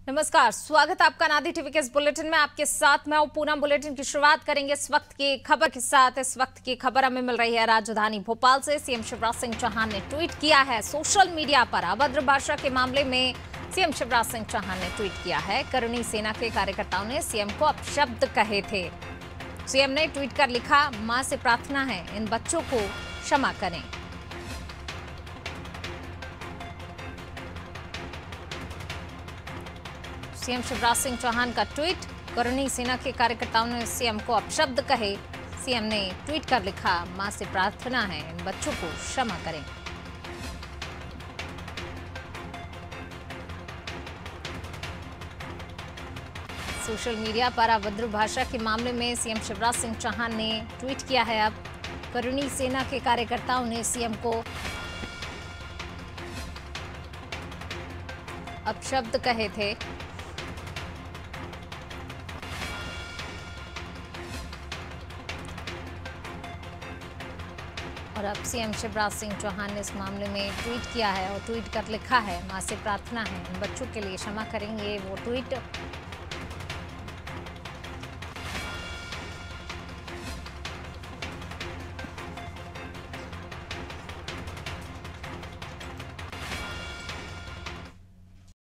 नमस्कार, स्वागत है आपका नादी टीवी के इस बुलेटिन में। आपके साथ मैं हूं पूनम। बुलेटिन की शुरुआत करेंगे इस वक्त की खबर के साथ। इस वक्त की खबर हमें मिल रही है राजधानी भोपाल से। सीएम शिवराज सिंह चौहान ने ट्वीट किया है सोशल मीडिया पर। अभद्र भाषा के मामले में सीएम शिवराज सिंह चौहान ने ट्वीट किया है। करुणी सेना के कार्यकर्ताओं ने सीएम को अपशब्द कहे थे। सीएम ने ट्वीट कर लिखा, मां से प्रार्थना है इन बच्चों को क्षमा करें। सीएम शिवराज सिंह चौहान का ट्वीट, करुणी सेना के कार्यकर्ताओं ने सीएम को अपशब्द कहे। सीएम ने ट्वीट कर लिखा, मां से प्रार्थना है इन बच्चों को क्षमा करें। सोशल मीडिया पर अभद्र भाषा के मामले में सीएम शिवराज सिंह चौहान ने ट्वीट किया है। अब करुणी सेना के कार्यकर्ताओं ने सीएम को अपशब्द कहे थे। और अब सीएम शिवराज सिंह चौहान ने इस मामले में ट्वीट किया है और ट्वीट कर लिखा है, मां से प्रार्थना है इन बच्चों के लिए क्षमा करेंगे। वो ट्वीट